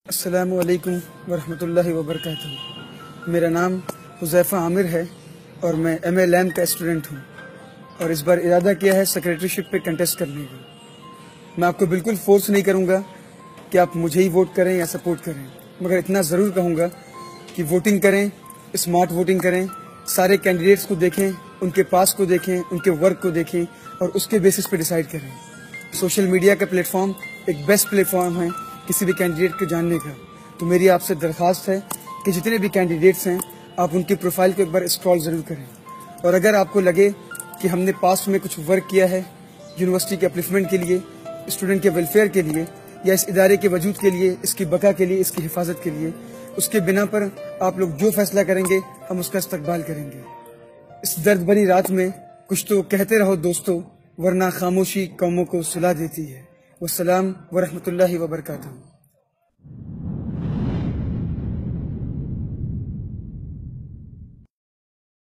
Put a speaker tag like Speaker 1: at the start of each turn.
Speaker 1: السلام علیکم ورحمۃ اللہ وبرکاتہ۔ میرا نام حذیفہ عامر ہے اور میں ایم اے لیم کا اسٹوڈنٹ ہوں اور اس بار ارادہ کیا ہے سیکریٹری شپ پہ کنٹیسٹ کرنے کا۔ میں آپ کو بالکل فورس نہیں کروں گا کہ آپ مجھے ہی ووٹ کریں یا سپورٹ کریں، مگر اتنا ضرور کہوں گا کہ ووٹنگ کریں، اسمارٹ ووٹنگ کریں، سارے کینڈیڈیٹس کو دیکھیں، ان کے پاس کو دیکھیں، ان کے ورک کو دیکھیں اور اس کے بیسس پہ ڈیسائیڈ کریں۔ سوشل میڈیا کا پلیٹ فارم ایک بیسٹ پلیٹ فارم ہے کسی بھی کینڈیڈیٹ کو جاننے کا، تو میری آپ سے درخواست ہے کہ جتنے بھی کینڈیڈیٹس ہیں آپ ان کی پروفائل کو ایک بار اسکرول ضرور کریں، اور اگر آپ کو لگے کہ ہم نے پاسٹ میں کچھ ورک کیا ہے یونیورسٹی کے اپلفمنٹ کے لیے، اسٹوڈنٹ کے ویلفیئر کے لیے یا اس ادارے کے وجود کے لیے، اس کی بقا کے لیے، اس کی حفاظت کے لیے، اس کے بنا پر آپ لوگ جو فیصلہ کریں گے ہم اس کا استقبال کریں گے۔ اس درد بھری رات میں کچھ تو کہتے رہو دوستو، ورنہ خاموشی قوموں کو سلا دیتی ہے۔ والسلام ورحمۃ اللہ وبرکاتہ۔